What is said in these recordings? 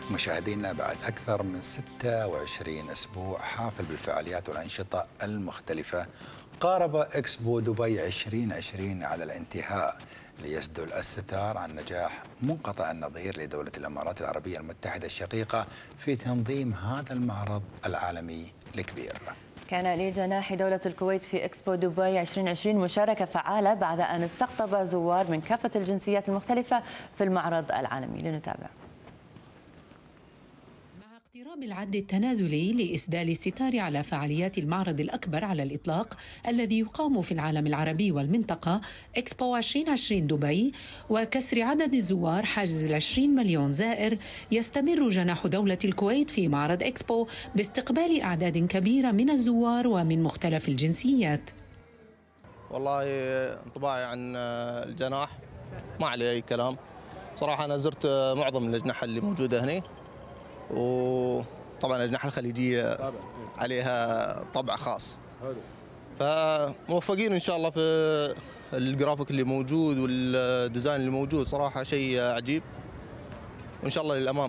مشاهدينا، بعد أكثر من 26 أسبوع حافل بالفعاليات والأنشطة المختلفة، قارب إكسبو دبي 2020 على الانتهاء، ليسدل الستار عن نجاح منقطع النظير لدولة الإمارات العربية المتحدة الشقيقة في تنظيم هذا المعرض العالمي الكبير. كان لجناح دولة الكويت في إكسبو دبي 2020 مشاركة فعالة بعد أن استقطب زوار من كافة الجنسيات المختلفة في المعرض العالمي. لنتابع. اقتراب العد التنازلي لإسدال الستار على فعاليات المعرض الأكبر على الإطلاق الذي يقام في العالم العربي والمنطقة إكسبو 2020 دبي، وكسر عدد الزوار حاجز 20 مليون زائر، يستمر جناح دولة الكويت في معرض إكسبو باستقبال أعداد كبيرة من الزوار ومن مختلف الجنسيات. والله انطباعي عن الجناح ما عليه أي كلام صراحة. أنا زرت معظم الأجنحة اللي موجودة هنا، وطبعا الأجنحة الخليجية عليها طبع خاص، فموفقين إن شاء الله في الجرافيك اللي موجود والديزاين اللي موجود، صراحة شيء عجيب، وإن شاء الله للأمام.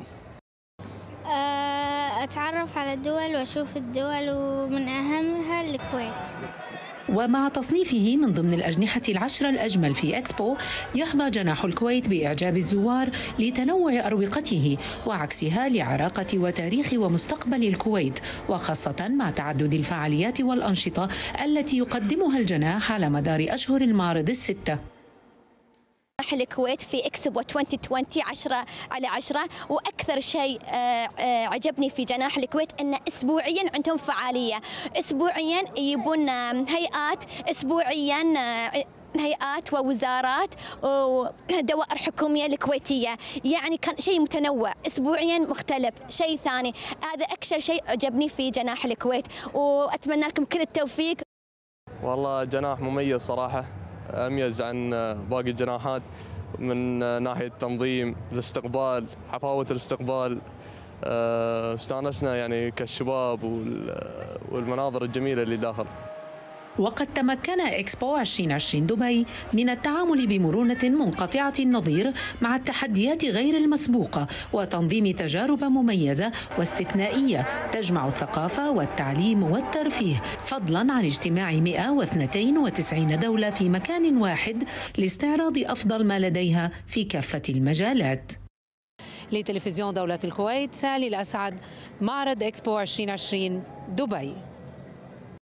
أتعرف على الدول وأشوف الدول، ومن أهمها الكويت. ومع تصنيفه من ضمن الأجنحة العشرة الأجمل في إكسبو، يحظى جناح الكويت بإعجاب الزوار لتنوع أروقته وعكسها لعراقة وتاريخ ومستقبل الكويت، وخاصة مع تعدد الفعاليات والأنشطة التي يقدمها الجناح على مدار أشهر المعرض الستة. الكويت في إكسبو 2020 10/10، وأكثر شيء عجبني في جناح الكويت أن أسبوعيا عندهم فعالية، أسبوعيا يجيبون هيئات، أسبوعيا هيئات ووزارات ودوائر حكومية الكويتية، يعني كان شيء متنوع أسبوعيا مختلف، شيء ثاني. هذا أكثر شيء عجبني في جناح الكويت، وأتمنى لكم كل التوفيق. والله جناح مميز صراحة، أميز عن باقي الجناحات من ناحية التنظيم، الاستقبال، حفاوة الاستقبال. استانسنا يعني كالشباب والمناظر الجميلة اللي داخل. وقد تمكن إكسبو 2020 دبي من التعامل بمرونة منقطعة النظير مع التحديات غير المسبوقة، وتنظيم تجارب مميزة واستثنائية تجمع الثقافة والتعليم والترفيه، فضلاً عن اجتماع 192 دولة في مكان واحد لاستعراض أفضل ما لديها في كافة المجالات. لتلفزيون دولة الكويت، سالي الأسعد، معرض إكسبو 2020 دبي.